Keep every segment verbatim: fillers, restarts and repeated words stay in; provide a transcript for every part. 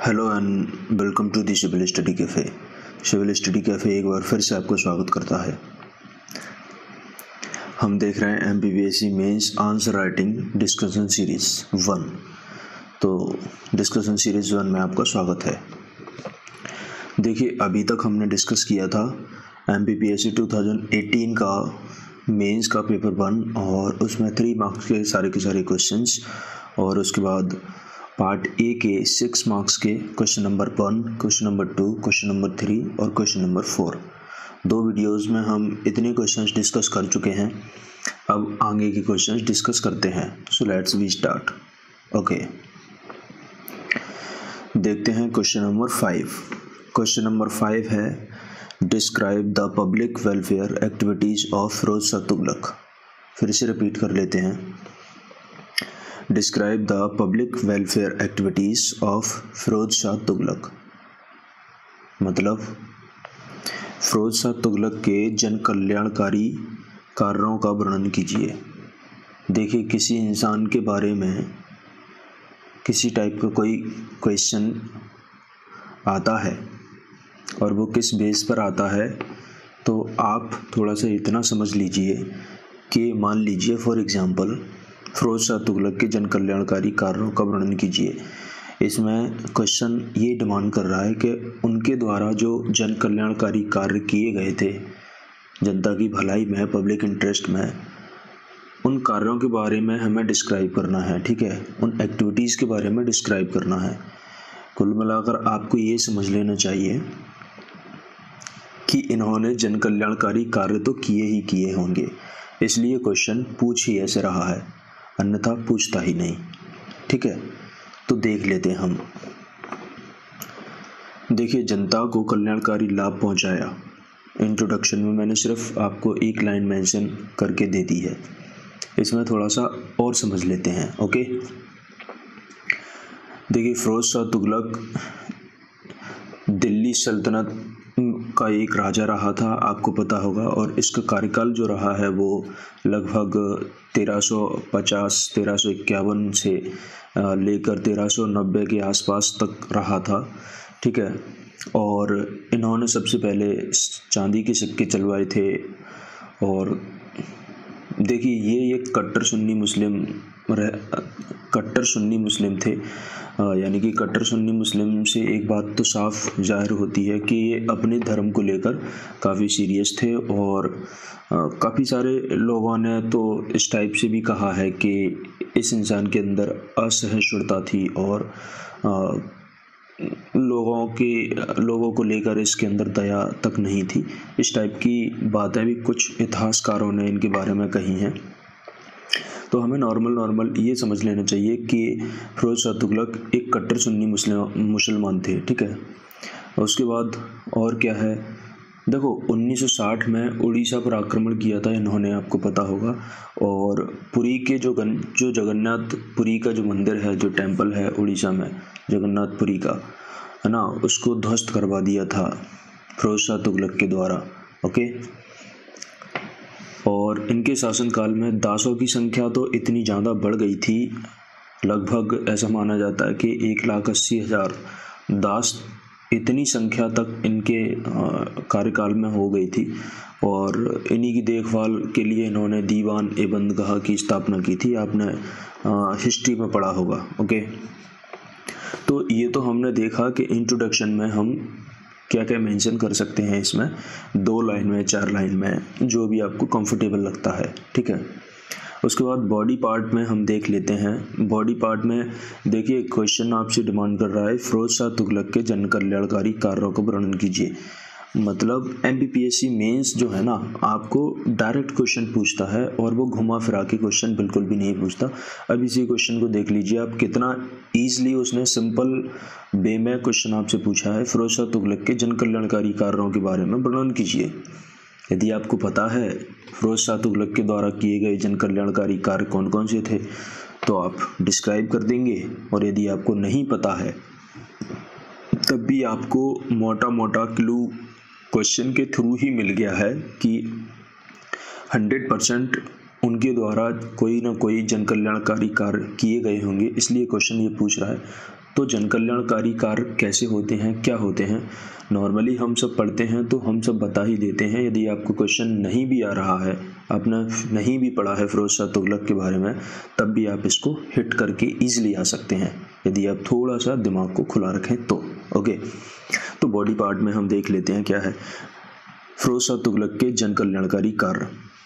Hello and welcome to the civil study cafe. Civil study cafe एक बार फिर से आपको स्वागत करता है। हम देख रहे हैं M P P S C mains answer writing discussion series one. तो डिस्कशन सीरीज़ वन में आपका स्वागत है। देखिए, अभी तक हमने डिस्कस किया था M P P S C twenty eighteen का मेंस का पेपर वन, और उसमें थ्री मार्क्स के सारे के सारे क्वेश्चंस, और उसके बाद पार्ट ए के सिक्स मार्क्स के question number one, question number two, question number three और क्वेश्चन नंबर फोर। दो वीडियोस में हम इतने क्वेश्चंस डिस्कस कर चुके हैं। अब आगे के क्वेश्चंस डिस्कस करते हैं। So let's we start. Okay, देखते हैं question number five. Question number five है describe the public welfare activities of Firoz Shah Tughlaq. फिर से रिपीट कर लेते हैं। Describe the public welfare activities of Firoz Shah Tughlaq, मतलब फिरोज शाह तुगलक के जन कल्याणकारी कार्यों का वर्णन कीजिए। देखिए, किसी इंसान के बारे में किसी टाइप का कोई क्वेश्चन आता है और वो किस बेस पर आता है, तो आप थोड़ा सा इतना समझ लीजिए कि मान लीजिए फॉर एग्जांपल फिरोज शाह तुगलक के जन कल्याणकारी कार्यों का वर्णन कीजिए। इसमें क्वेश्चन ये डिमांड कर रहा है कि उनके द्वारा जो जन कल्याणकारी कार्य किए गए थे जनता की भलाई में, पब्लिक इंटरेस्ट में, उन कार्यों के बारे में हमें डिस्क्राइब करना है। ठीक है, उन एक्टिविटीज़ के बारे में डिस्क्राइब करना है। कुल मिलाकर आपको ये समझ लेना चाहिए कि इन्होंने जन कल्याणकारी कार्य तो किए ही किए होंगे, इसलिए क्वेश्चन पूछ ही ऐसे रहा है, अन्यथा पूछता ही नहीं। ठीक है, तो देख लेते हैं हम। देखिए, जनता को कल्याणकारी लाभ पहुंचाया। इंट्रोडक्शन में मैंने सिर्फ आपको एक लाइन मेंशन करके दे दी है, इसमें थोड़ा सा और समझ लेते हैं। ओके, देखिए, फिरोज शाह तुगलक दिल्ली सल्तनत का एक राजा रहा था, आपको पता होगा, और इसका कार्यकाल जो रहा है वो लगभग तेरह सौ पचास तेरह सौ इक्यावन से लेकर तेरह सौ नब्बे के आसपास तक रहा था। ठीक है, और इन्होंने सबसे पहले चांदी के सिक्के चलवाए थे। और देखिए, ये एक कट्टर सुन्नी मुस्लिम कट्टर सुन्नी मुस्लिम थे, यानी कि कट्टर सुन्नी मुस्लिम से एक बात तो साफ जाहिर होती है कि ये अपने धर्म को लेकर काफ़ी सीरियस थे। और काफ़ी सारे लोगों ने तो इस टाइप से भी कहा है कि इस इंसान के अंदर असहिष्णुता थी और लोगों के लोगों को लेकर इसके अंदर दया तक नहीं थी। इस टाइप की बातें भी कुछ इतिहासकारों ने इनके बारे में कही हैं। तो हमें नॉर्मल नॉर्मल ये समझ लेना चाहिए कि फिरोज शाह तुगलक एक कट्टर सुन्नी मुस्लिम मुसलमान थे। ठीक है, उसके बाद और क्या है, देखो, उन्नीस सौ साठ में उड़ीसा पर आक्रमण किया था इन्होंने, आपको पता होगा। और पुरी के जो गन जो जगन्नाथ पुरी का जो मंदिर है, जो टेम्पल है उड़ीसा में, जगन्नाथपुरी का, है ना, उसको ध्वस्त करवा दिया था फिरोज शाह तुगलक के द्वारा। ओके, और इनके शासनकाल में दासों की संख्या तो इतनी ज़्यादा बढ़ गई थी, लगभग ऐसा माना जाता है कि एक लाख अस्सी हज़ार दास, इतनी संख्या तक इनके कार्यकाल में हो गई थी। और इन्हीं की देखभाल के लिए इन्होंने दीवान ए बंदगाह की स्थापना की थी, आपने हिस्ट्री में पढ़ा होगा। ओके, तो ये तो हमने देखा कि इंट्रोडक्शन में हम क्या क्या मेंशन कर सकते हैं, इसमें दो लाइन में, चार लाइन में, जो भी आपको कंफर्टेबल लगता है। ठीक है, उसके बाद बॉडी पार्ट में हम देख लेते हैं। बॉडी पार्ट में देखिए, क्वेश्चन आपसे डिमांड कर रहा है फिरोज शाह तुगलक के जन कल्याणकारी कार्यों का वर्णन कीजिए। मतलब M P P S C mains जो है ना, आपको डायरेक्ट क्वेश्चन पूछता है और वो घुमा फिरा के क्वेश्चन बिल्कुल भी नहीं पूछता। अब इसी क्वेश्चन को देख लीजिए आप, कितना ईजिली उसने सिंपल वे में क्वेश्चन आपसे पूछा है, फिरोज शाह तुगलक के जन कल्याणकारी कार्यों के बारे में वर्णन कीजिए। यदि आपको पता है फिरोज शाह तुगलक के द्वारा किए गए जन कल्याणकारी कार्य कौन कौन से थे, तो आप डिस्क्राइब कर देंगे। और यदि आपको नहीं पता है, तब भी आपको मोटा मोटा क्लू क्वेश्चन के थ्रू ही मिल गया है कि हंड्रेड परसेंट उनके द्वारा कोई ना कोई जन कल्याणकारी कार्य किए गए होंगे, इसलिए क्वेश्चन ये पूछ रहा है। तो जन कल्याणकारी कार्य कैसे होते हैं, क्या होते हैं, नॉर्मली हम सब पढ़ते हैं तो हम सब बता ही देते हैं। यदि आपको क्वेश्चन नहीं भी आ रहा है, आपने नहीं भी पढ़ा है फिरोज शाह तुगलक के बारे में, तब भी आप इसको हिट करके ईजिली आ सकते हैं यदि आप थोड़ा सा दिमाग को खुला रखें तो। ओके, तो बॉडी पार्ट में हम देख लेते हैं क्या है फिरोज शाह तुगलक के जन कल्याणकारी कार्य।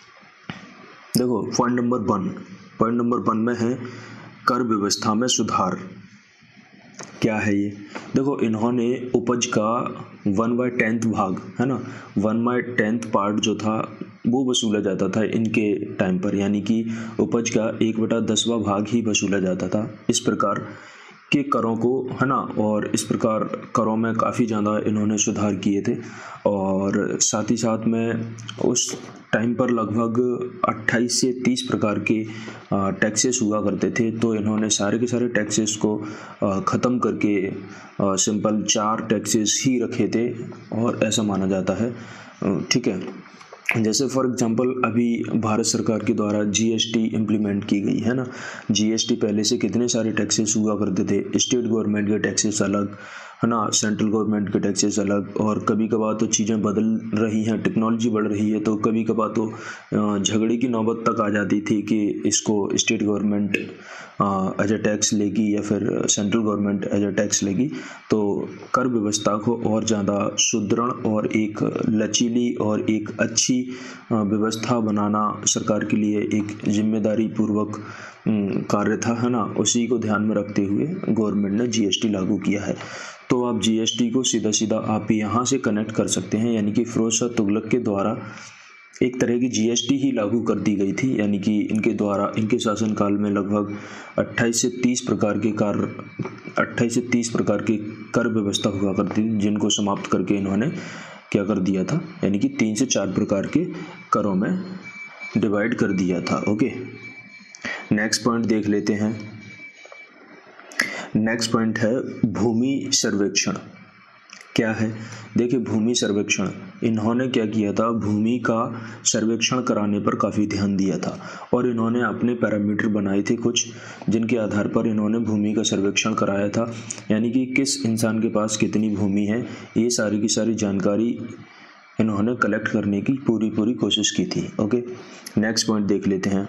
देखो point number one point number one में है कर व्यवस्था में सुधार। क्या है ये? देखो इन्होंने उपज का वन बाय टेंथ भाग है ना, वन बाय टेंथ पार्ट जो था वो वसूला जाता था इनके टाइम पर, यानी कि उपज का एक बटा दसवां भाग ही वसूला जाता था। इस प्रकार के करों को है ना, और इस प्रकार करों में काफ़ी ज़्यादा इन्होंने सुधार किए थे। और साथ ही साथ में उस टाइम पर लगभग अट्ठाईस से तीस प्रकार के टैक्सेस हुआ करते थे, तो इन्होंने सारे के सारे टैक्सेस को ख़त्म करके सिंपल चार टैक्सेस ही रखे थे, और ऐसा माना जाता है। ठीक है, जैसे फॉर एग्जांपल अभी भारत सरकार के द्वारा जीएसटी इम्प्लीमेंट की गई है ना। जीएसटी पहले से कितने सारे टैक्सेस हुआ करते थे, स्टेट गवर्नमेंट के टैक्सेस अलग है ना, सेंट्रल गवर्नमेंट के टैक्सेस अलग, और कभी कभार तो चीज़ें बदल रही हैं, टेक्नोलॉजी बढ़ रही है, तो कभी कभार तो झगड़े की नौबत तक आ जाती थी कि इसको state government as a tax लेगी या फिर central government as a tax लेगी। तो कर व्यवस्था को और ज़्यादा सुदृढ़ और एक लचीली और एक अच्छी व्यवस्था बनाना सरकार के लिए एक जिम्मेदारी पूर्वक कार्य था है ना। उसी को ध्यान में रखते हुए गवर्नमेंट ने जीएसटी लागू किया है। तो आप जीएसटी को सीधा सीधा आप यहाँ से कनेक्ट कर सकते हैं, यानी कि फिरोज शाह तुगलक के द्वारा एक तरह की जीएसटी ही लागू कर दी गई थी, यानी कि इनके द्वारा इनके शासनकाल में लगभग अट्ठाईस से तीस प्रकार के कार्य अट्ठाईस से तीस प्रकार की कर व्यवस्था हुआ करती थी, जिनको समाप्त करके इन्होंने क्या कर दिया था, यानी कि तीन से चार प्रकार के करों में डिवाइड कर दिया था। ओके, नेक्स्ट पॉइंट देख लेते हैं। नेक्स्ट पॉइंट है भूमि सर्वेक्षण। क्या है? देखिए भूमि सर्वेक्षण, इन्होंने क्या किया था, भूमि का सर्वेक्षण कराने पर काफ़ी ध्यान दिया था, और इन्होंने अपने पैरामीटर बनाए थे कुछ, जिनके आधार पर इन्होंने भूमि का सर्वेक्षण कराया था, यानी कि किस इंसान के पास कितनी भूमि है, ये सारी की सारी जानकारी इन्होंने कलेक्ट करने की पूरी पूरी कोशिश की थी। ओके, नेक्स्ट पॉइंट देख लेते हैं।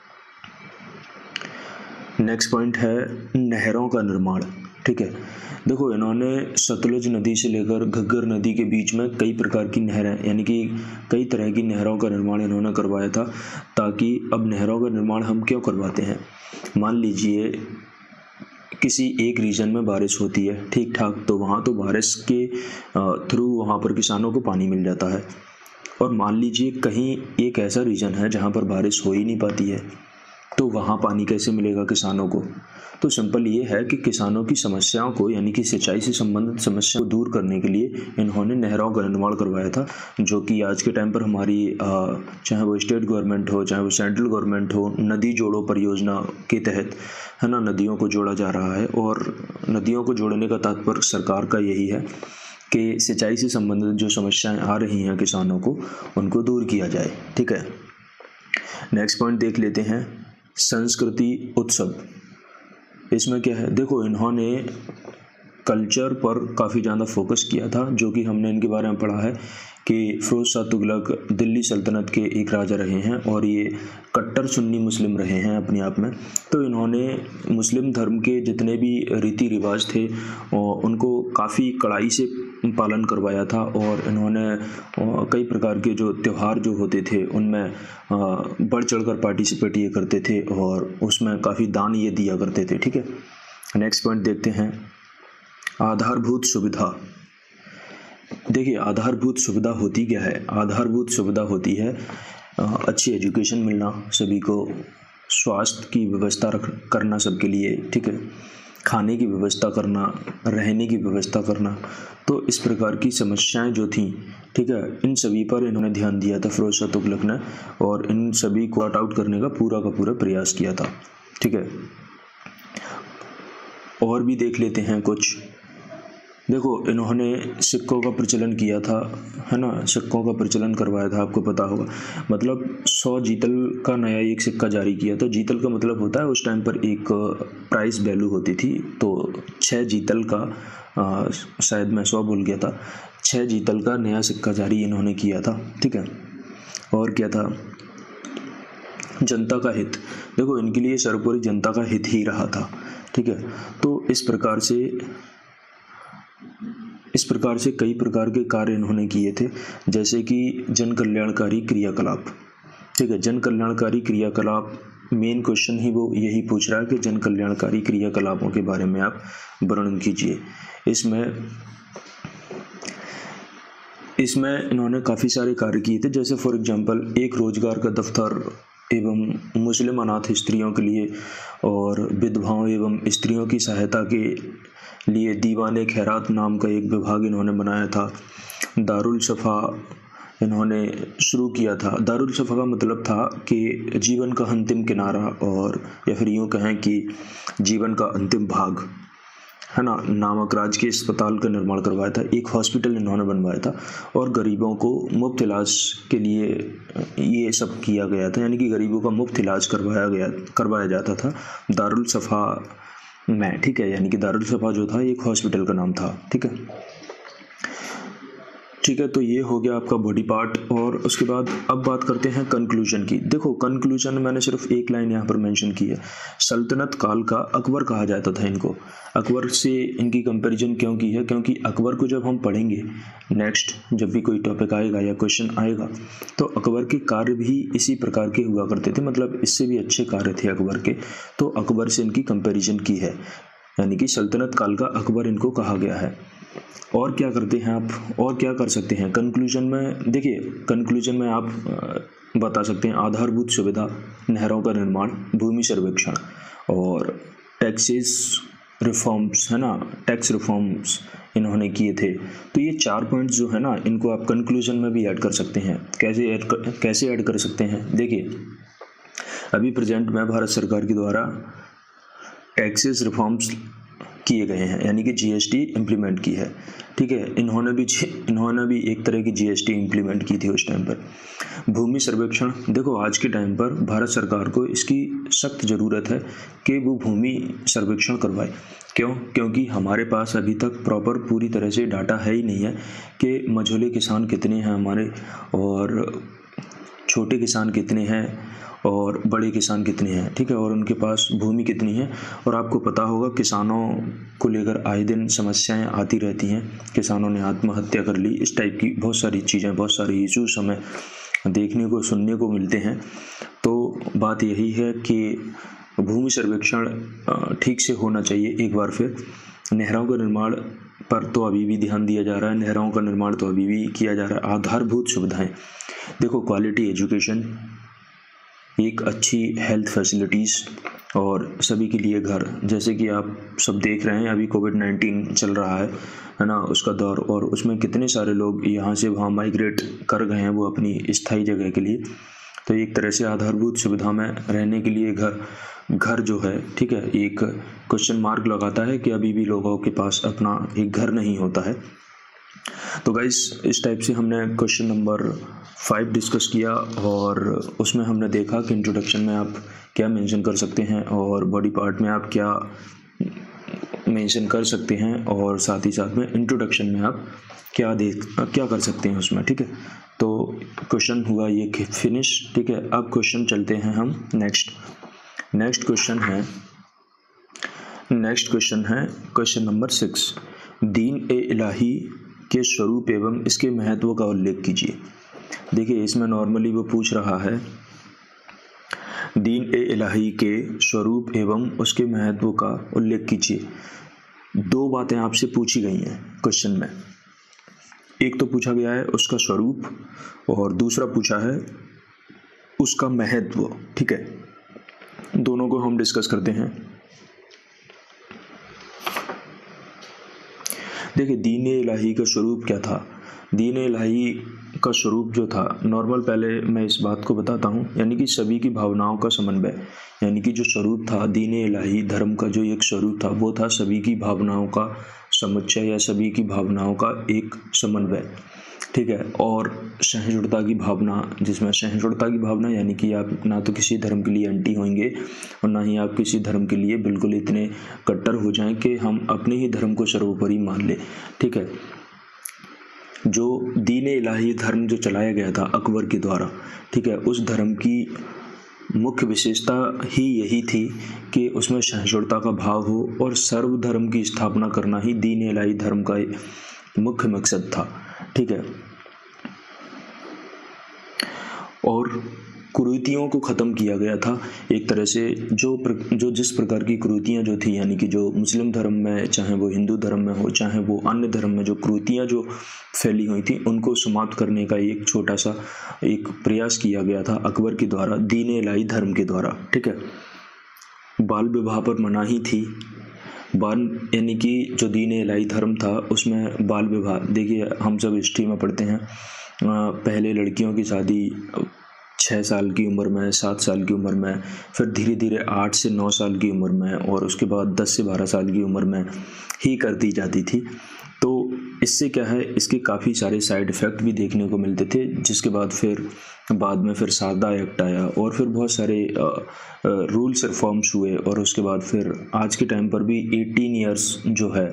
नेक्स्ट पॉइंट है नहरों का निर्माण। ठीक है, देखो इन्होंने सतलुज नदी से लेकर घग्गर नदी के बीच में कई प्रकार की नहरें, यानी कि कई तरह की नहरों का निर्माण इन्होंने करवाया था। ताकि अब नहरों का निर्माण हम क्यों करवाते हैं, मान लीजिए किसी एक रीजन में बारिश होती है ठीक ठाक, तो वहाँ तो बारिश के थ्रू वहाँ पर किसानों को पानी मिल जाता है। और मान लीजिए कहीं एक ऐसा रीजन है जहाँ पर बारिश हो ही नहीं पाती है, तो वहाँ पानी कैसे मिलेगा किसानों को? तो सिंपल ये है कि किसानों की समस्याओं को, यानी कि सिंचाई से संबंधित समस्या को दूर करने के लिए इन्होंने नहरों का निर्माण करवाया था, जो कि आज के टाइम पर हमारी चाहे वो स्टेट गवर्नमेंट हो चाहे वो सेंट्रल गवर्नमेंट हो, नदी जोड़ो परियोजना के तहत है ना, नदियों को जोड़ा जा रहा है। और नदियों को जोड़ने का तात्पर्य सरकार का यही है कि सिंचाई से संबंधित जो समस्याएँ आ रही हैं किसानों को, उनको दूर किया जाए। ठीक है, नेक्स्ट पॉइंट देख लेते हैं संस्कृति उत्सव। इसमें क्या है, देखो इन्होंने कल्चर पर काफ़ी ज़्यादा फोकस किया था, जो कि हमने इनके बारे में पढ़ा है कि फिरोज शाह तुगलक दिल्ली सल्तनत के एक राजा रहे हैं, और ये कट्टर सुन्नी मुस्लिम रहे हैं अपने आप में। तो इन्होंने मुस्लिम धर्म के जितने भी रीति रिवाज थे उनको काफ़ी कड़ाई से पालन करवाया था, और इन्होंने कई प्रकार के जो त्यौहार जो होते थे उनमें बढ़ चढ़कर पार्टिसिपेट ये करते थे, और उसमें काफ़ी दान ये दिया करते थे। ठीक है, नेक्स्ट पॉइंट देखते हैं आधारभूत सुविधा। देखिए आधारभूत सुविधा होती क्या है? आधारभूत सुविधा होती है अच्छी एजुकेशन मिलना सभी को, स्वास्थ्य की व्यवस्था रख करना सबके लिए, ठीक है, खाने की व्यवस्था करना, रहने की व्यवस्था करना। तो इस प्रकार की समस्याएं जो थीं, ठीक है, इन सभी पर इन्होंने ध्यान दिया था फिरोज शाह तुगलक ने, और इन सभी को आउट आउट करने का पूरा का पूरा प्रयास किया था। ठीक है, और भी देख लेते हैं कुछ। देखो, इन्होंने सिक्कों का प्रचलन किया था, है ना, सिक्कों का प्रचलन करवाया था, आपको पता होगा। मतलब सौ जीतल का नया एक सिक्का जारी किया। तो जीतल का मतलब होता है उस टाइम पर एक प्राइस वैल्यू होती थी, तो छः जीतल का, आ, शायद मैं सौ भूल गया था, छः जीतल का नया सिक्का जारी इन्होंने किया था, ठीक है। और क्या था, जनता का हित। देखो, इनके लिए सर्वोपरि जनता का हित ही रहा था, ठीक है। तो इस प्रकार से इस प्रकार से कई प्रकार के कार्य इन्होंने किए थे, जैसे कि जन कल्याणकारी क्रियाकलाप, ठीक है। जन कल्याणकारी क्रियाकलाप, मेन क्वेश्चन ही वो यही पूछ रहा है कि जन कल्याणकारी क्रियाकलापों के बारे में आप वर्णन कीजिए। इसमें इसमें इन्होंने काफ़ी सारे कार्य किए थे, जैसे फॉर एग्जांपल एक रोजगार का दफ्तर एवं मुस्लिम अनाथ स्त्रियों के लिए और विधवाओं एवं स्त्रियों की सहायता के लिए दीवाने खैरात नाम का एक विभाग इन्होंने बनाया था। दारुल सफ़ा इन्होंने शुरू किया था। दारुल सफ़ा का मतलब था कि जीवन का अंतिम किनारा, और या फिर यूँ कहें कि जीवन का अंतिम भाग, है ना, नामक राजकीय अस्पताल का निर्माण करवाया था। एक हॉस्पिटल इन्होंने बनवाया था और गरीबों को मुफ्त इलाज के लिए ये सब किया गया था, यानी कि गरीबों का मुफ्त इलाज करवाया गया करवाया जाता था दारुल सफ़ा में, ठीक है। यानी कि दारुल सफ़ा जो था एक हॉस्पिटल का नाम था, ठीक है। ठीक है, तो ये हो गया आपका बॉडी पार्ट। और उसके बाद अब बात करते हैं कंक्लूजन की। देखो, कंक्लूजन मैंने सिर्फ एक लाइन यहाँ पर मेंशन की है। सल्तनत काल का अकबर कहा जाता था इनको। अकबर से इनकी कंपैरिजन क्यों की है, क्योंकि अकबर को जब हम पढ़ेंगे नेक्स्ट, जब भी कोई टॉपिक आएगा या क्वेश्चन आएगा, तो अकबर के कार्य भी इसी प्रकार के हुआ करते थे, मतलब इससे भी अच्छे कार्य थे अकबर के, तो अकबर से इनकी कंपैरिजन की है, यानी कि सल्तनत काल का अकबर इनको कहा गया है। और क्या करते हैं आप, और क्या कर सकते हैं कंक्लूजन में? देखिए, कंक्लूजन में आप बता सकते हैं आधारभूत सुविधा, नहरों का निर्माण, भूमि सर्वेक्षण और टैक्सेस रिफॉर्म्स, है ना, टैक्स रिफॉर्म्स इन्होंने किए थे। तो ये चार पॉइंट्स जो है ना, इनको आप कंक्लूजन में भी ऐड कर सकते हैं। कैसे ऐड कर, कैसे ऐड कर सकते हैं? देखिए, अभी प्रेजेंट में भारत सरकार के द्वारा टैक्सेस रिफॉर्म्स किए गए हैं, यानी कि जीएसटी इम्प्लीमेंट की है, ठीक है। इन्होंने भी इन्होंने भी एक तरह की जीएसटी इम्प्लीमेंट की थी उस टाइम पर। भूमि सर्वेक्षण, देखो आज के टाइम पर भारत सरकार को इसकी सख्त ज़रूरत है कि वो भूमि सर्वेक्षण करवाए। क्यों? क्योंकि हमारे पास अभी तक प्रॉपर पूरी तरह से डाटा है ही नहीं है कि मझोले किसान कितने हैं हमारे, और छोटे किसान कितने हैं, और बड़े किसान कितने हैं, ठीक है, और उनके पास भूमि कितनी है। और आपको पता होगा किसानों को लेकर आए दिन समस्याएं आती रहती हैं, किसानों ने आत्महत्या कर ली, इस टाइप की बहुत सारी चीज़ें, बहुत सारे इश्यूज हमें देखने को सुनने को मिलते हैं। तो बात यही है कि भूमि सर्वेक्षण ठीक से होना चाहिए। एक बार फिर नहरों का निर्माण पर तो अभी भी ध्यान दिया जा रहा है, नहरों का निर्माण तो अभी भी किया जा रहा है। आधारभूत सुविधाएं, देखो क्वालिटी एजुकेशन, एक अच्छी हेल्थ फैसिलिटीज़ और सभी के लिए घर, जैसे कि आप सब देख रहे हैं अभी कोविड नाइन्टीन चल रहा है है ना, उसका दौर, और उसमें कितने सारे लोग यहाँ से वहाँ माइग्रेट कर गए हैं वो अपनी स्थायी जगह के लिए। तो एक तरह से आधारभूत सुविधा में रहने के लिए घर घर जो है, ठीक है, एक क्वेश्चन मार्क लगाता है कि अभी भी लोगों के पास अपना एक घर नहीं होता है। तो गाइस, इस टाइप से हमने क्वेश्चन नंबर फाइव डिस्कस किया, और उसमें हमने देखा कि इंट्रोडक्शन में आप क्या मेंशन कर सकते हैं और बॉडी पार्ट में आप क्या मेंशन कर सकते हैं, और साथ ही साथ में इंट्रोडक्शन में आप क्या देख क्या कर सकते हैं उसमें, ठीक है। तो क्वेश्चन हुआ ये कि फिनिश, ठीक है। अब क्वेश्चन चलते हैं हम नेक्स्ट नेक्स्ट क्वेश्चन है नेक्स्ट क्वेश्चन है question number six. Din e इलाही के स्वरूप एवं इसके महत्व का उल्लेख कीजिए। देखिए, इसमें नॉर्मली वो पूछ रहा है दीन ए इलाही के स्वरूप एवं उसके महत्व का उल्लेख कीजिए। दो बातें आपसे पूछी गई हैं क्वेश्चन में। एक तो पूछा गया है उसका स्वरूप, और दूसरा पूछा है उसका महत्व, ठीक है। दोनों को हम डिस्कस करते हैं। देखिए, दीन ए इलाही का स्वरूप क्या था। दीन ए इलाही का स्वरूप जो था, नॉर्मल पहले मैं इस बात को बताता हूँ, यानी कि सभी की भावनाओं का समन्वय, यानी कि जो स्वरूप था दीन ए इलाही धर्म का, जो एक स्वरूप था वो था सभी की भावनाओं का समुच्चय या सभी की भावनाओं का एक समन्वय, ठीक है। और सहिष्णुता की भावना, जिसमें सहिष्णुता की भावना यानी कि आप ना तो किसी धर्म के लिए एंटी होंगे और ना ही आप किसी धर्म के लिए बिल्कुल इतने कट्टर हो जाएं कि हम अपने ही धर्म को सर्वोपरि मान लें, ठीक है। जो दीन इलाही धर्म जो चलाया गया था अकबर के द्वारा, ठीक है, उस धर्म की मुख्य विशेषता ही यही थी कि उसमें सहिष्णुता का भाव हो और सर्वधर्म की स्थापना करना ही दीन इलाही धर्म का मुख्य मकसद था, ठीक है। और कुरीतियों को ख़त्म किया गया था एक तरह से, जो प्र, जो जिस प्रकार की कुरीतियाँ जो थी, यानी कि जो मुस्लिम धर्म में, चाहे वो हिंदू धर्म में हो, चाहे वो अन्य धर्म में जो कुरीतियाँ जो फैली हुई थी, उनको समाप्त करने का एक छोटा सा एक प्रयास किया गया था अकबर के द्वारा, दीन इलाही धर्म के द्वारा, ठीक है। बाल विवाह पर मनाही थी। बाल यानी कि जो दीन इलाही धर्म था उसमें बाल विवाह, देखिए हम सब हिस्ट्री में पढ़ते हैं, पहले लड़कियों की शादी छः साल की उम्र में, सात साल की उम्र में, फिर धीरे धीरे आठ से नौ साल की उम्र में, और उसके बाद दस से बारह साल की उम्र में ही कर दी जाती थी। तो इससे क्या है, इसके काफ़ी सारे साइड इफ़ेक्ट भी देखने को मिलते थे, जिसके बाद फिर बाद में फिर सारदा एक्ट आया और फिर बहुत सारे रूल्स रिफॉर्म्स हुए, और उसके बाद फिर आज के टाइम पर भी अठारह इयर्स जो है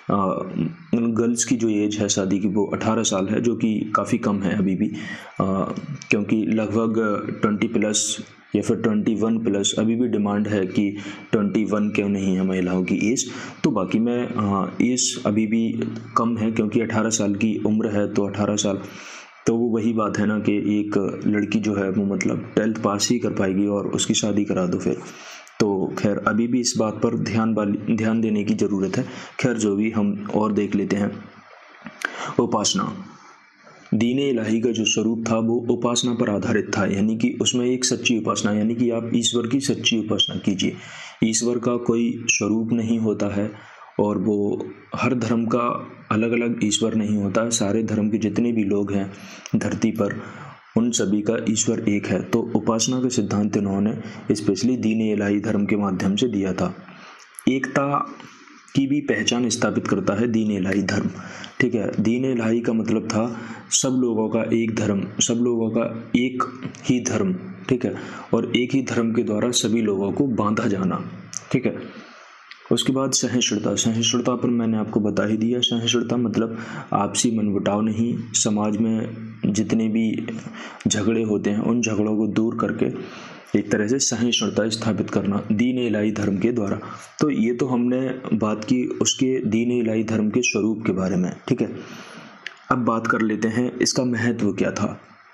गर्ल्स की जो एज है शादी की वो अठारह साल है, जो कि काफ़ी कम है अभी भी, आ, क्योंकि लगभग बीस प्लस या फिर इक्कीस प्लस अभी भी डिमांड है कि इक्कीस क्यों नहीं है महिलाओं की एज। तो बाकी में एज अभी भी कम है, क्योंकि अठारह साल की उम्र है, तो अठारह साल तो वो वही बात है ना कि एक लड़की जो है वो मतलब ट्वेल्थ पास ही कर पाएगी और उसकी शादी करा दो फिर। तो खैर अभी भी इस बात पर ध्यान वाली ध्यान देने की ज़रूरत है। खैर जो भी, हम और देख लेते हैं। उपासना, दीन इलाही का जो स्वरूप था वो उपासना पर आधारित था, यानी कि उसमें एक सच्ची उपासना, यानी कि आप ईश्वर की सच्ची उपासना कीजिए। ईश्वर का कोई स्वरूप नहीं होता है, और वो हर धर्म का अलग अलग ईश्वर नहीं होता है। सारे धर्म के जितने भी लोग हैं धरती पर, उन सभी का ईश्वर एक है। तो उपासना का सिद्धांत इन्होंने स्पेशली दीन इलाही धर्म के माध्यम से दिया था। एकता की भी पहचान स्थापित करता है दीन इलाही धर्म, ठीक है। दीन इलाही का मतलब था सब लोगों का एक धर्म, सब लोगों का एक ही धर्म, ठीक है, और एक ही धर्म के द्वारा सभी लोगों को बांधा जाना, ठीक है। उसके बाद सहिष्णुता, सहिष्णुता पर मैंने आपको बता ही दिया। सहिष्णुता मतलब आपसी मनमुटाव नहीं, समाज में जितने भी झगड़े होते हैं उन झगड़ों को दूर करके एक तरह से सहिष्णुता स्थापित करना दीन इलाही धर्म के द्वारा। तो ये तो हमने बात की उसके दीन इलाही धर्म के स्वरूप के बारे में, ठीक है। अब बात कर लेते हैं इसका महत्व क्या था।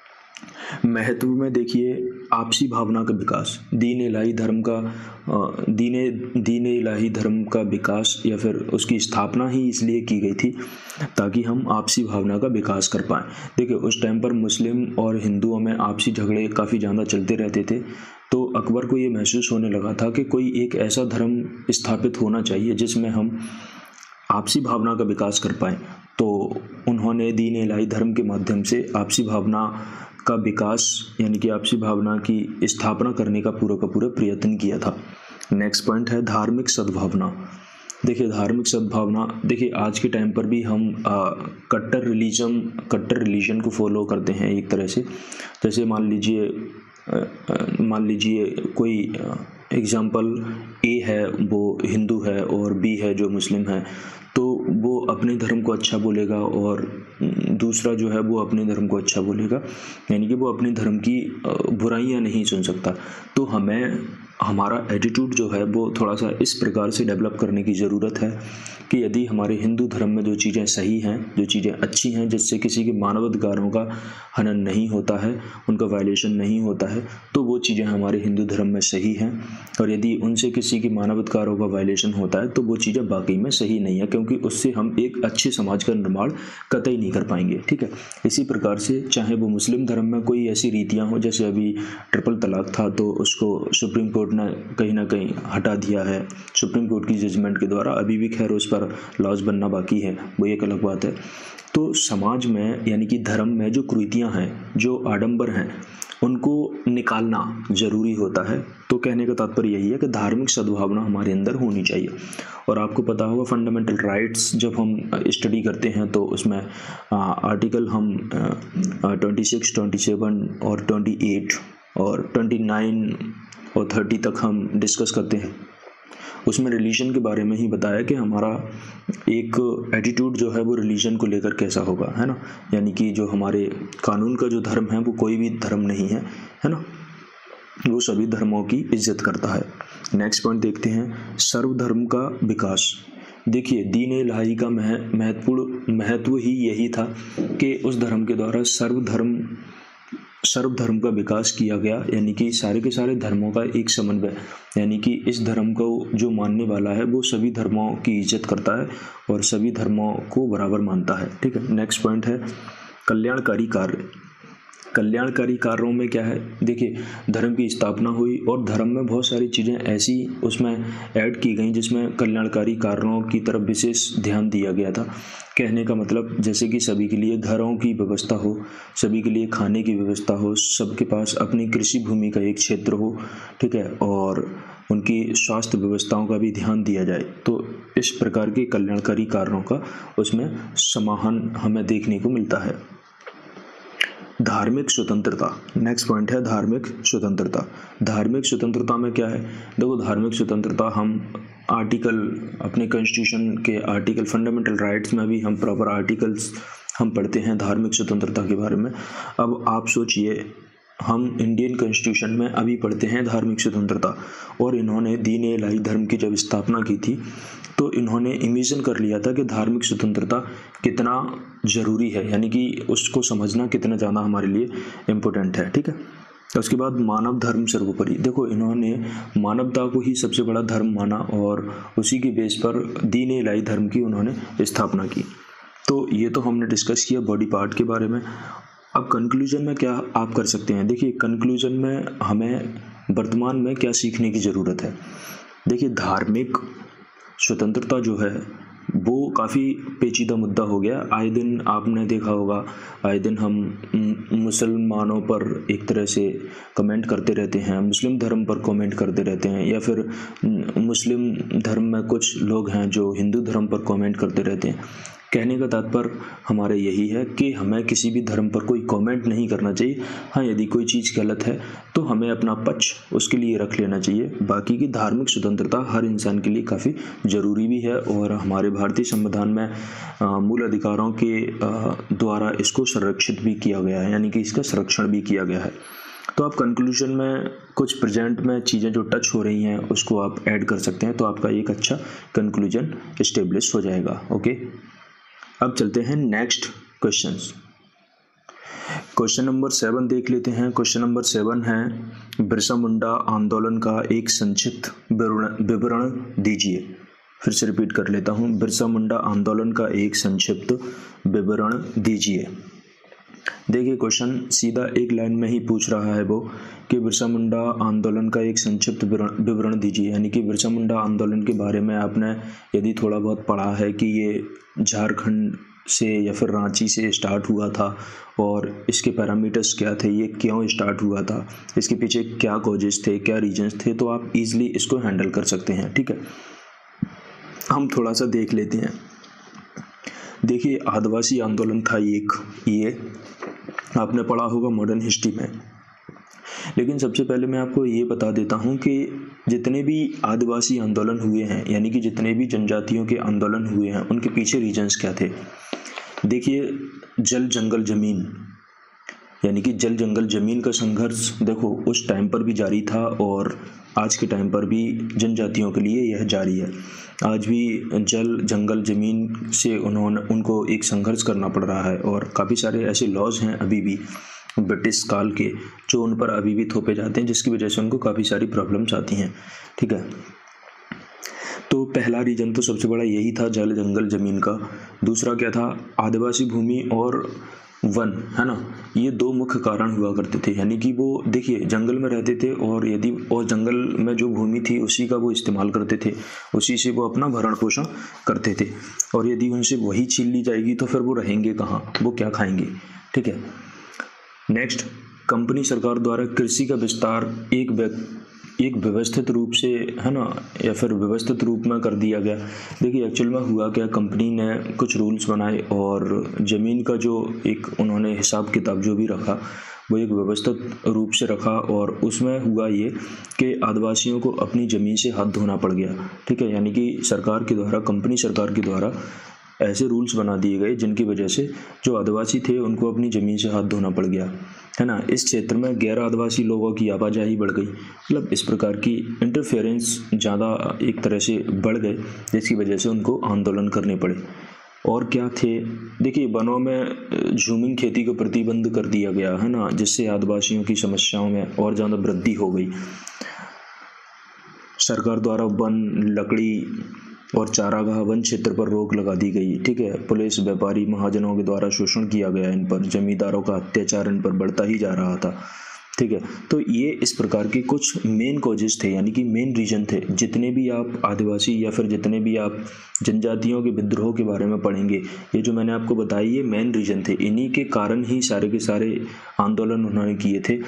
महत्व में देखिए, आपसी भावना का विकास, दीन इलाही धर्म का दीन दीन इलाही धर्म का विकास या फिर उसकी स्थापना ही इसलिए की गई थी ताकि हम आपसी भावना का विकास कर पाएँ। देखिए उस टाइम पर मुस्लिम और हिंदुओं में आपसी झगड़े काफ़ी ज़्यादा चलते रहते थे, तो अकबर को ये महसूस होने लगा था कि कोई एक ऐसा धर्म स्थापित होना चाहिए जिसमें हम आपसी भावना का विकास कर पाएँ। तो उन्होंने दीन इलाही धर्म के माध्यम से आपसी भावना का विकास यानी कि आपसी भावना की स्थापना करने का पूरा का पूरा प्रयत्न किया था। नेक्स्ट पॉइंट है धार्मिक सद्भावना। देखिए धार्मिक सद्भावना, देखिए आज के टाइम पर भी हम आ, कट्टर रिलीजन कट्टर रिलीजन को फॉलो करते हैं एक तरह से। जैसे मान लीजिए मान लीजिए कोई एग्जाम्पल ए है वो हिंदू है और बी है जो मुस्लिम है, तो वो अपने धर्म को अच्छा बोलेगा और दूसरा जो है वो अपने धर्म को अच्छा बोलेगा, यानी कि वो अपने धर्म की बुराइयां नहीं सुन सकता। तो हमें हमारा एटीट्यूड जो है वो थोड़ा सा इस प्रकार से डेवलप करने की ज़रूरत है कि यदि हमारे हिंदू धर्म में जो चीज़ें सही हैं, जो चीज़ें अच्छी हैं, जिससे किसी के मानवाधिकारों का हनन नहीं होता है, उनका वायलेशन नहीं होता है, तो वो चीज़ें हमारे हिंदू धर्म में सही हैं। और यदि उनसे किसी के मानवाधिकारों का वायलेशन होता है तो वो चीज़ें वाकई में सही नहीं है, क्योंकि उससे हम एक अच्छे समाज का निर्माण कतई नहीं कर पाएंगे, ठीक है। इसी प्रकार से चाहे वो मुस्लिम धर्म में कोई ऐसी रीतियाँ हों, जैसे अभी ट्रिपल तलाक था तो उसको सुप्रीम कोर्ट ने कहीं ना कहीं हटा दिया है सुप्रीम कोर्ट की जजमेंट के द्वारा। अभी भी खैर उस पर लॉज बनना बाकी है, वो एक अलग बात है। तो समाज में यानी कि धर्म में जो कुरीतियाँ हैं, जो आडंबर हैं, उनको निकालना ज़रूरी होता है। तो कहने का तात्पर्य यही है कि धार्मिक सद्भावना हमारे अंदर होनी चाहिए। और आपको पता होगा फंडामेंटल राइट्स जब हम स्टडी करते हैं तो उसमें आर्टिकल हम ट्वेंटी सिक्स ट्वेंटी सेवन और ट्वेंटी एट और ट्वेंटी नाइन और थर्टी तक हम डिस्कस करते हैं। उसमें रिलीजन के बारे में ही बताया कि हमारा एक एटीट्यूड जो है वो रिलीजन को लेकर कैसा होगा, है ना। यानी कि जो हमारे कानून का जो धर्म है वो कोई भी धर्म नहीं है, है ना, वो सभी धर्मों की इज्जत करता है। नेक्स्ट पॉइंट देखते हैं, सर्वधर्म का विकास। देखिए दीन इलाही का महत्वपूर्ण महत्व ही यही था कि उस धर्म के द्वारा सर्वधर्म सर्वधर्म का विकास किया गया, यानी कि सारे के सारे धर्मों का एक समन्वय, यानी कि इस धर्म को जो मानने वाला है वो सभी धर्मों की इज्जत करता है और सभी धर्मों को बराबर मानता है। ठीक है, नेक्स्ट पॉइंट है कल्याणकारी कार्य। कल्याणकारी कार्यों में क्या है, देखिए धर्म की स्थापना हुई और धर्म में बहुत सारी चीज़ें ऐसी उसमें ऐड की गई जिसमें कल्याणकारी कार्यों की तरफ विशेष ध्यान दिया गया था। कहने का मतलब जैसे कि सभी के लिए घरों की व्यवस्था हो, सभी के लिए खाने की व्यवस्था हो, सबके पास अपनी कृषि भूमि का एक क्षेत्र हो, ठीक है, और उनकी स्वास्थ्य व्यवस्थाओं का भी ध्यान दिया जाए। तो इस प्रकार के कल्याणकारी कार्यों का उसमें समाहन हमें देखने को मिलता है। धार्मिक स्वतंत्रता, नेक्स्ट पॉइंट है धार्मिक स्वतंत्रता। धार्मिक स्वतंत्रता में क्या है, देखो धार्मिक स्वतंत्रता हम आर्टिकल अपने कॉन्स्टिट्यूशन के आर्टिकल फंडामेंटल राइट्स में भी हम प्रॉपर आर्टिकल्स हम पढ़ते हैं धार्मिक स्वतंत्रता के बारे में। अब आप सोचिए हम इंडियन कॉन्स्टिट्यूशन में अभी पढ़ते हैं धार्मिक स्वतंत्रता, और इन्होंने दीन इलाही धर्म की जब स्थापना की थी तो इन्होंने इमेजिन कर लिया था कि धार्मिक स्वतंत्रता कितना ज़रूरी है, यानी कि उसको समझना कितना ज़्यादा हमारे लिए इम्पोर्टेंट है। ठीक है, तो उसके बाद मानव धर्म सर्वोपरि। देखो इन्होंने मानवता को ही सबसे बड़ा धर्म माना और उसी के बेस पर दीन इलाही धर्म की उन्होंने स्थापना की। तो ये तो हमने डिस्कस किया बॉडी पार्ट के बारे में। अब कंक्लूजन में क्या आप कर सकते हैं, देखिए कंक्लूजन में हमें वर्तमान में क्या सीखने की ज़रूरत है। देखिए धार्मिक स्वतंत्रता जो है वो काफ़ी पेचीदा मुद्दा हो गया। आए दिन आपने देखा होगा, आए दिन हम मुसलमानों पर एक तरह से कमेंट करते रहते हैं, मुस्लिम धर्म पर कमेंट करते रहते हैं, या फिर मुस्लिम धर्म में कुछ लोग हैं जो हिंदू धर्म पर कमेंट करते रहते हैं। कहने का तात्पर्य हमारा यही है कि हमें किसी भी धर्म पर कोई कमेंट नहीं करना चाहिए। हाँ, यदि कोई चीज़ गलत है तो हमें अपना पक्ष उसके लिए रख लेना चाहिए। बाकी की धार्मिक स्वतंत्रता हर इंसान के लिए काफ़ी ज़रूरी भी है और हमारे भारतीय संविधान में आ, मूल अधिकारों के द्वारा इसको संरक्षित भी किया गया है, यानी कि इसका संरक्षण भी किया गया है। तो आप कंक्लूजन में कुछ प्रेजेंट में चीज़ें जो टच हो रही हैं उसको आप ऐड कर सकते हैं, तो आपका एक अच्छा कंक्लूजन इस्टेब्लिश हो जाएगा। ओके, अब चलते हैं next questions. Question number seven देख लेते हैं। क्वेश्चन नंबर सेवन है बिरसा मुंडा आंदोलन का एक संक्षिप्त विवरण दीजिए। फिर से रिपीट कर लेता हूं, बिरसा मुंडा आंदोलन का एक संक्षिप्त विवरण दीजिए। देखिए क्वेश्चन सीधा एक लाइन में ही पूछ रहा है वो कि बिरसा मुंडा आंदोलन का एक संक्षिप्त विवरण दीजिए, यानी कि बिरसा मुंडा आंदोलन के बारे में आपने यदि थोड़ा बहुत पढ़ा है कि ये झारखंड से या फिर रांची से स्टार्ट हुआ था और इसके पैरामीटर्स क्या थे, ये क्यों स्टार्ट हुआ था, इसके पीछे क्या कॉजेस थे, क्या रीजंस थे, तो आप इजीली इसको हैंडल कर सकते हैं। ठीक है, हम थोड़ा सा देख लेते हैं। देखिए आदिवासी आंदोलन था एक, ये आपने पढ़ा होगा मॉडर्न हिस्ट्री में। लेकिन सबसे पहले मैं आपको ये बता देता हूँ कि जितने भी आदिवासी आंदोलन हुए हैं, यानी कि जितने भी जनजातियों के आंदोलन हुए हैं, उनके पीछे रीजंस क्या थे। देखिए जल जंगल ज़मीन, यानी कि जल जंगल ज़मीन का संघर्ष देखो उस टाइम पर भी जारी था और आज के टाइम पर भी जनजातियों के लिए यह जारी है। आज भी जल जंगल ज़मीन से उन्होंने उनको एक संघर्ष करना पड़ रहा है और काफ़ी सारे ऐसे लॉज हैं अभी भी ब्रिटिश काल के जो उन पर अभी भी थोपे जाते हैं, जिसकी वजह से उनको काफ़ी सारी प्रॉब्लम्स आती हैं। ठीक है, तो पहला रीजन तो सबसे बड़ा यही था जल जंगल ज़मीन का। दूसरा क्या था, आदिवासी भूमि और वन, है ना, ये दो मुख्य कारण हुआ करते थे। यानी कि वो देखिए जंगल में रहते थे और यदि और जंगल में जो भूमि थी उसी का वो इस्तेमाल करते थे, उसी से वो अपना भरण पोषण करते थे, और यदि उनसे वही छीन ली जाएगी तो फिर वो रहेंगे कहाँ, वो क्या खाएंगे। ठीक है, नेक्स्ट कंपनी सरकार द्वारा कृषि का विस्तार एक व्यक्ति एक व्यवस्थित रूप से, है ना, या फिर व्यवस्थित रूप में कर दिया गया। देखिए एक्चुअल में हुआ क्या, कंपनी ने कुछ रूल्स बनाए और ज़मीन का जो एक उन्होंने हिसाब किताब जो भी रखा वो एक व्यवस्थित रूप से रखा, और उसमें हुआ ये कि आदिवासियों को अपनी ज़मीन से हाथ धोना पड़ गया। ठीक है, यानी कि सरकार के द्वारा, कंपनी सरकार के द्वारा ऐसे रूल्स बना दिए गए जिनकी वजह से जो आदिवासी थे उनको अपनी ज़मीन से हाथ धोना पड़ गया, है ना। इस क्षेत्र में गैर आदिवासी लोगों की आवाजाही बढ़ गई, मतलब इस प्रकार की इंटरफेरेंस ज़्यादा एक तरह से बढ़ गए, जिसकी वजह से उनको आंदोलन करने पड़े। और क्या थे, देखिए वनों में झूमिंग खेती को प्रतिबंध कर दिया गया, है ना, जिससे आदिवासियों की समस्याओं में और ज़्यादा वृद्धि हो गई। सरकार द्वारा वन, लकड़ी और चारागाह वन क्षेत्र पर रोक लगा दी गई। ठीक है, पुलिस, व्यापारी, महाजनों के द्वारा शोषण किया गया इन पर, जमींदारों का अत्याचार इन पर बढ़ता ही जा रहा था। ठीक है, तो ये इस प्रकार के कुछ मेन कॉजेज थे, यानी कि मेन रीजन थे। जितने भी आप आदिवासी या फिर जितने भी आप जनजातियों के विद्रोह के बारे में पढ़ेंगे, ये जो मैंने आपको बताई ये मेन रीजन थे, इन्हीं के कारण ही सारे के सारे आंदोलन उन्होंने किए थे।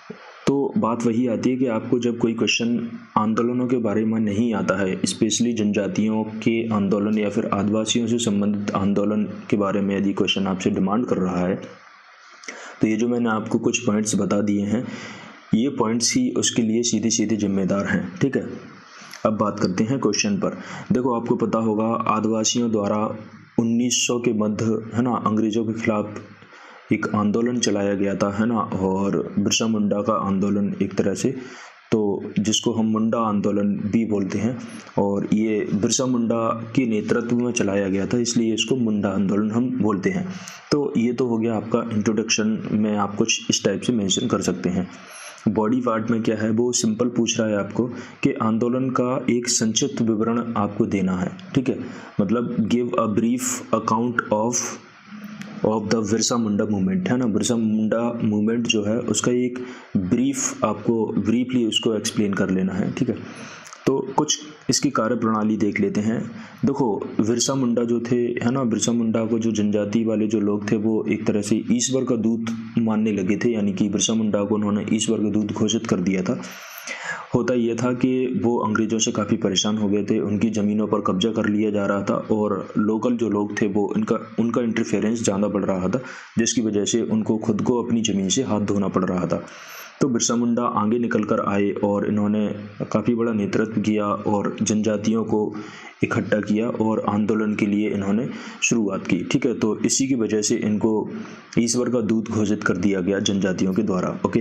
तो बात वही आती है कि आपको जब कोई क्वेश्चन आंदोलनों के बारे में नहीं आता है, स्पेशली जनजातियों के आंदोलन या फिर आदिवासियों से संबंधित आंदोलन के बारे में यदि क्वेश्चन आपसे डिमांड कर रहा है, तो ये जो मैंने आपको कुछ पॉइंट्स बता दिए हैं, ये पॉइंट्स ही उसके लिए सीधे सीधे जिम्मेदार हैं। ठीक है, अब बात करते हैं क्वेश्चन पर। देखो आपको पता होगा आदिवासियों द्वारा उन्नीस सौ के मध्य, है ना, अंग्रेज़ों के खिलाफ एक आंदोलन चलाया गया था, है ना, और बिरसा मुंडा का आंदोलन एक तरह से, तो जिसको हम मुंडा आंदोलन भी बोलते हैं, और ये बिरसा मुंडा के नेतृत्व में चलाया गया था, इसलिए इसको मुंडा आंदोलन हम बोलते हैं। तो ये तो हो गया आपका इंट्रोडक्शन में, आप कुछ इस टाइप से मेंशन कर सकते हैं। बॉडी पार्ट में क्या है, वो सिंपल पूछ रहा है आपको कि आंदोलन का एक संक्षिप्त विवरण आपको देना है। ठीक है, मतलब give a brief account of of the Birsa Munda movement, है ना। बिरसा मुंडा मूवमेंट जो है उसका एक ब्रीफ आपको ब्रीफली उसको एक्सप्लेन कर लेना है। ठीक है, तो कुछ इसकी कार्यप्रणाली देख लेते हैं। देखो बिरसा मुंडा जो थे, है ना, बिरसा मुंडा को जो जनजाति वाले जो लोग थे वो एक तरह से ईश्वर का दूत मानने लगे थे, यानी कि बिरसा मुंडा को उन्होंने ईश्वर का दूत घोषित कर दिया था। होता यह था कि वो अंग्रेज़ों से काफ़ी परेशान हो गए थे, उनकी ज़मीनों पर कब्जा कर लिया जा रहा था, और लोकल जो लोग थे वो इनका उनका इंटरफेरेंस ज़्यादा बढ़ रहा था, जिसकी वजह से उनको खुद को अपनी ज़मीन से हाथ धोना पड़ रहा था। तो बिरसा मुंडा आगे निकल कर आए और इन्होंने काफ़ी बड़ा नेतृत्व किया और जनजातियों को इकट्ठा किया और आंदोलन के लिए इन्होंने शुरुआत की। ठीक है, तो इसी की वजह से इनको ईश्वर का दूत घोषित कर दिया गया जनजातियों के द्वारा। ओके,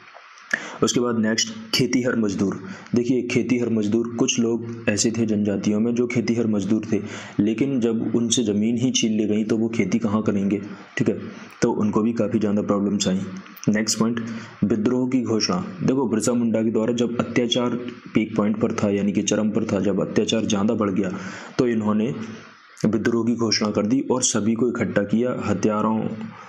उसके बाद नेक्स्ट खेतीहर मजदूर। देखिए खेतीहर मजदूर, कुछ लोग ऐसे थे जनजातियों में जो खेतीहर मजदूर थे, लेकिन जब उनसे ज़मीन ही छीन ली गई तो वो खेती कहाँ करेंगे। ठीक है, तो उनको भी काफ़ी ज़्यादा प्रॉब्लम्स आई। नेक्स्ट पॉइंट, विद्रोह की घोषणा। देखो बिरसा मुंडा के द्वारा जब अत्याचार पीक पॉइंट पर था, यानी कि चरम पर था, जब अत्याचार ज़्यादा बढ़ गया तो इन्होंने विद्रोह की घोषणा कर दी और सभी को इकट्ठा किया, हथियारों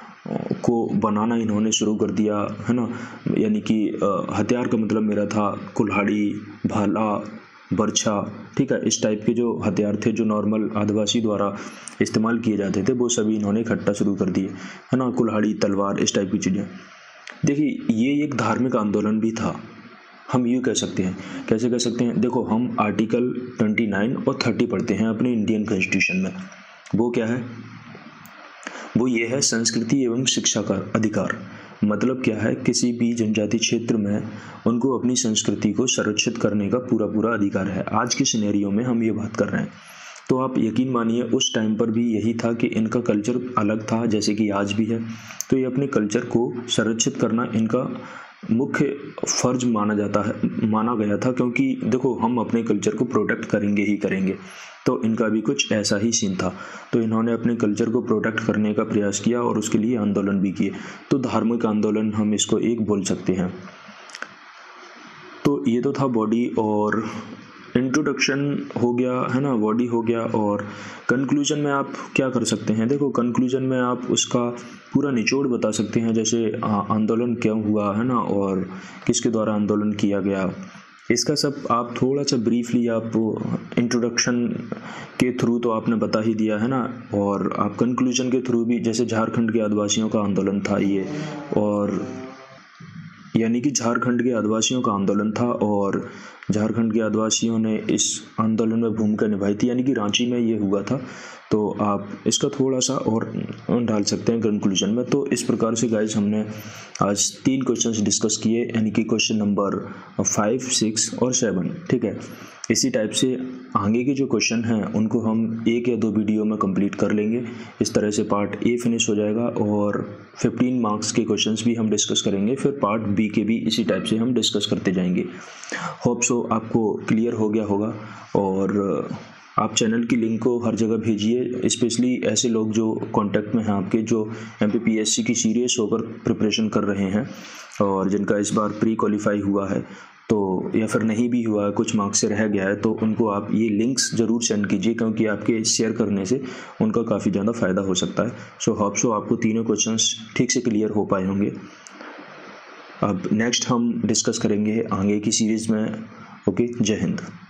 को बनाना इन्होंने शुरू कर दिया, है ना। यानी कि हथियार का मतलब मेरा था कुल्हाड़ी, भाला, बर्छा। ठीक है, इस टाइप के जो हथियार थे जो नॉर्मल आदिवासी द्वारा इस्तेमाल किए जाते थे वो सभी इन्होंने इकट्ठा शुरू कर दिए, है ना, कुल्हाड़ी, तलवार, इस टाइप की चीज़ें। देखिए ये एक धार्मिक आंदोलन भी था, हम यूँ कह सकते हैं। कैसे कह सकते हैं, देखो हम आर्टिकल ट्वेंटी नाइन और थर्टी पढ़ते हैं अपने इंडियन कॉन्स्टिट्यूशन में। वो क्या है, वो ये है संस्कृति एवं शिक्षा का अधिकार। मतलब क्या है, किसी भी जनजाति क्षेत्र में उनको अपनी संस्कृति को संरक्षित करने का पूरा पूरा अधिकार है। आज के सिनेरियो में हम ये बात कर रहे हैं, तो आप यकीन मानिए उस टाइम पर भी यही था कि इनका कल्चर अलग था जैसे कि आज भी है, तो ये अपने कल्चर को संरक्षित करना इनका मुख्य फर्ज माना जाता है माना गया था, क्योंकि देखो हम अपने कल्चर को प्रोटेक्ट करेंगे ही करेंगे, तो इनका भी कुछ ऐसा ही सीन था। तो इन्होंने अपने कल्चर को प्रोटेक्ट करने का प्रयास किया और उसके लिए आंदोलन भी किए, तो धार्मिक आंदोलन हम इसको एक बोल सकते हैं। तो ये तो था बॉडी और इंट्रोडक्शन हो गया, है ना, बॉडी हो गया। और कंक्लूजन में आप क्या कर सकते हैं, देखो कंक्लूजन में आप उसका पूरा निचोड़ बता सकते हैं, जैसे आंदोलन क्यों हुआ, है ना, और किसके द्वारा आंदोलन किया गया, इसका सब आप थोड़ा सा ब्रीफली आप इंट्रोडक्शन के थ्रू तो आपने बता ही दिया, है ना, और आप कंक्लूजन के थ्रू भी, जैसे झारखंड के आदिवासियों का आंदोलन था ये, और यानी कि झारखंड के आदिवासियों का आंदोलन था और झारखंड के आदिवासियों ने इस आंदोलन में भूमिका निभाई थी, यानी कि रांची में ये हुआ था। तो आप इसका थोड़ा सा और डाल सकते हैं कंक्लूजन में। तो इस प्रकार से गाइस हमने आज तीन क्वेश्चंस डिस्कस किए, यानी कि क्वेश्चन नंबर फाइव, सिक्स और सेवन। ठीक है, इसी टाइप से आगे के जो क्वेश्चन हैं उनको हम एक या दो वीडियो में कंप्लीट कर लेंगे। इस तरह से पार्ट ए फिनिश हो जाएगा और फिफ्टीन मार्क्स के क्वेश्चंस भी हम डिस्कस करेंगे। फिर पार्ट बी के भी इसी टाइप से हम डिस्कस करते जाएंगे। होप सो आपको क्लियर हो गया होगा। और आप चैनल की लिंक को हर जगह भेजिए, स्पेशली ऐसे लोग जो कांटेक्ट में हैं आपके, जो एमपीपीएससी की सीरियस होकर प्रिपरेशन कर रहे हैं और जिनका इस बार प्री क्वालिफाई हुआ है तो, या फिर नहीं भी हुआ है, कुछ मार्क्स से रह गया है, तो उनको आप ये लिंक्स ज़रूर सेंड कीजिए, क्योंकि आपके शेयर करने से उनका काफ़ी ज़्यादा फ़ायदा हो सकता है। सो होप सो आपको तीनों क्वेश्चंस ठीक से क्लियर हो पाए होंगे। अब नेक्स्ट हम डिस्कस करेंगे आगे की सीरीज़ में। ओके, जय हिंद।